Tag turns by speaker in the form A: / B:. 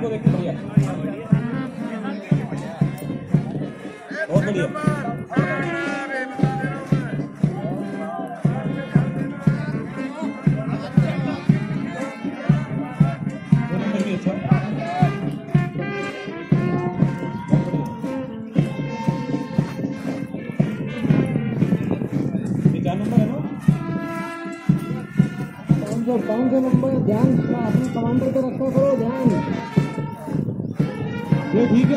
A: को देख बढ़िया, बहुत बढ़िया। दो नंबर भी अच्छा, ये 4 नंबर है ना,
B: 500 नंबर। ध्यान अपने कमांडर पे रखा करो ध्यान।
A: ये ठीक है।